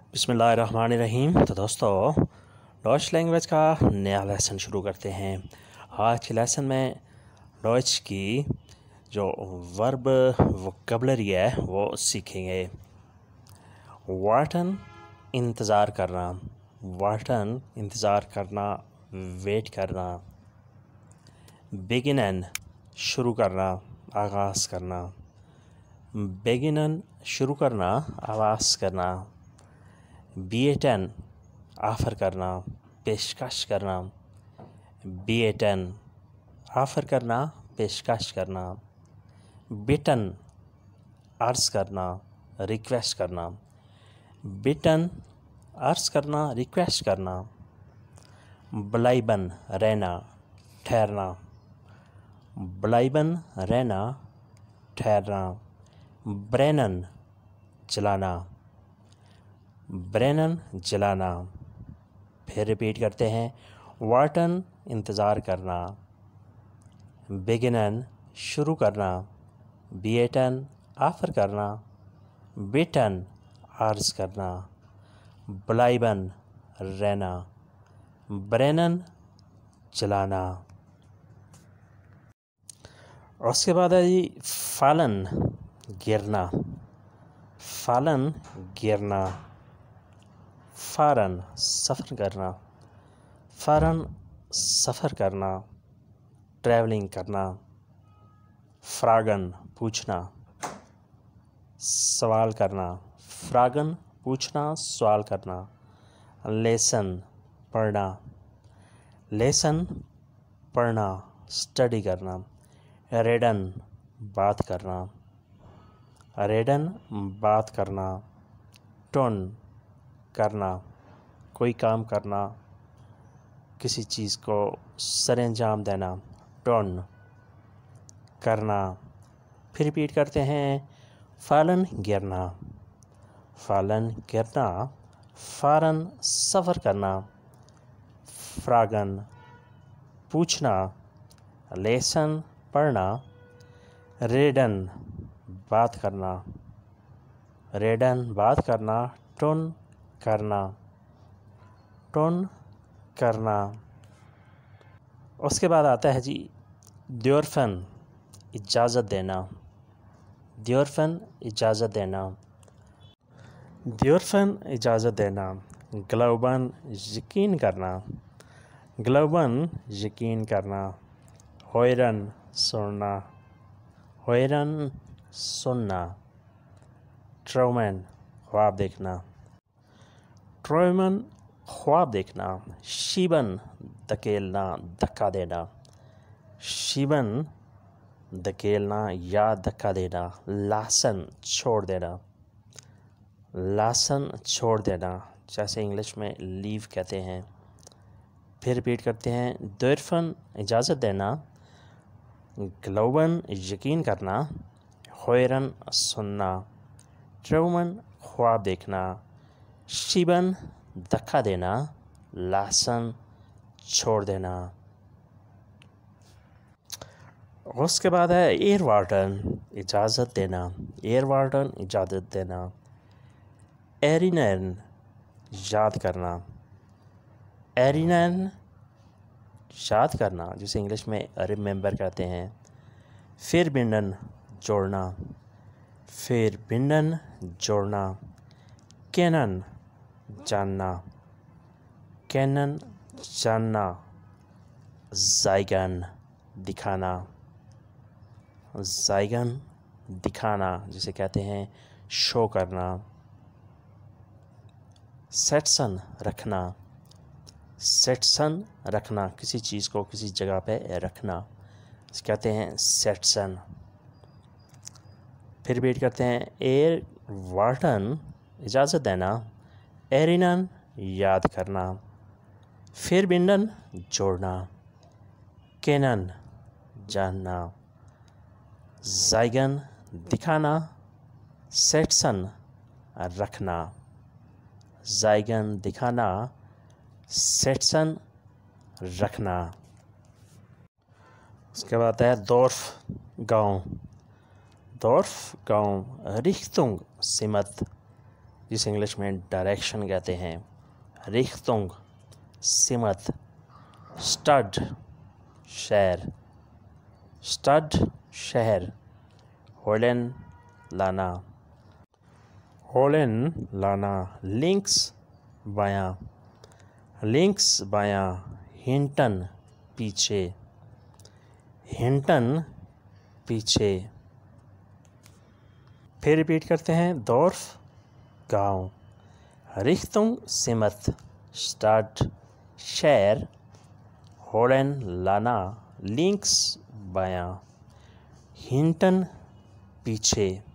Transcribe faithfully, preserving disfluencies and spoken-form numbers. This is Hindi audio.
बिस्मिल्लाहिर्रहमानिर्रहीम। तो दोस्तों, डॉच लैंग्वेज का नया लेसन शुरू करते हैं। आज के लेसन में डॉच की जो वर्ब वोकैबुलरी है वो सीखेंगे। वार्टन इंतज़ार करना, वार्टन इंतज़ार करना, वेट करना। बेगिनन शुरू करना, आगाज़ करना। बेगिनन शुरू करना, आगाज़ करना। बीएटन ऑफ़र करना, पेशकश करना। बीएटन ऑफ़र करना, पेशकश करना। बिटन अर्ज़ करना, रिक्वेस्ट करना। बिटन अर्ज़ करना, रिक्वेस्ट करना। ब्लाइबन रहना, ठहरना। ब्लाइबन रहना, ठहरना। ब्रेनन चलाना, ब्रेनन जलाना। फिर रिपीट करते हैं। वार्टन इंतज़ार करना, बेगिनन शुरू करना, बीएटन ऑफ़र करना, बिटन अर्ज़ करना, ब्लाइबन रहना, ब्रेनन चलाना। उसके बाद है जी फालन गिरना, फालन गिरना। फ़ारन सफ़र करना, फ़ारन सफ़र करना, ट्रैवलिंग करना। फ्रागन पूछना, सवाल करना। फ्रागन पूछना, सवाल करना। लेसन पढ़ना, लेसन पढ़ना, स्टडी करना। रेडन बात करना, रेडन बात करना। टोन करना, कोई काम करना, किसी चीज़ को सरअंजाम देना। टोन करना। फिर रिपीट करते हैं। फालन गिरना, फालन गिरना। फ़ारन सफ़र करना, फ्रागन पूछना, लेसन पढ़ना। रेडन बात करना, रेडन बात करना। टोन करना, टोन करना। उसके बाद आता है जी द्योरफन इजाज़त देना, द्योरफन इजाज़त देना। द्योरफन इजाज़त देना। ग्लोबन यकीन करना, ग्लोबन यकीन करना। होयरन सुनना, होयरन सुनना। ट्रोमन ख्वाब देखना, ट्रोमन ख्वाब देखना। शीबन धकेलना, धक्का देना। शीबन धकेलना या धक्का देना। लासन छोड़ देना, लासन छोड़ देना, जैसे इंग्लिश में लीव कहते हैं। फिर रिपीट करते हैं। द्योरफन इजाज़त देना, ग्लोबन यकीन करना, होयरन सुनना, ट्रोमन ख्वाब देखना, शीबन धक्का देना, लासन छोड़ देना। उसके बाद है एयर वार्टन इजाज़त देना, एयर वार्टन इजाज़त देना। एरिनन याद करना, एरिनन याद करना, जिसे इंग्लिश में रिमेंबर कहते हैं। फिर बिंडन जोड़ना, फिर बिंडन जोड़ना। कैनन जानना, कैनन जानना। ज़ाइगन दिखाना, ज़ाइगन दिखाना, जिसे कहते हैं शो करना। सेटसन रखना, सेटसन रखना, किसी चीज़ को किसी जगह पे रखना, इसे कहते हैं सेटसन। फिर रिपीट करते हैं। एयर वार्टन इजाज़त देना, एरिनन याद करना, फिर बिंडन जोड़ना, कैनन जानना, ज़ाइगन दिखाना, सेटसन रखना। ज़ाइगन दिखाना, सेटसन रखना। उसके बाद है दोर्फ गाँव, दोर्फ गाँव। रिख्तुंग सिमत, जिसे इंग्लिश में डायरेक्शन कहते हैं। रिख्तुंग सिमत, स्टड शहर, स्टड शहर, होलन लाना, होलन लाना, लिंक्स बायां, लिंक्स बायां, हिंटन पीछे, हिंटन पीछे। फिर रिपीट करते हैं। दोर्फ गाँव, रिख्तुंग सिमत स्टाड शहर, होलन लाना लिंक्स बायां, हिंटन पीछे।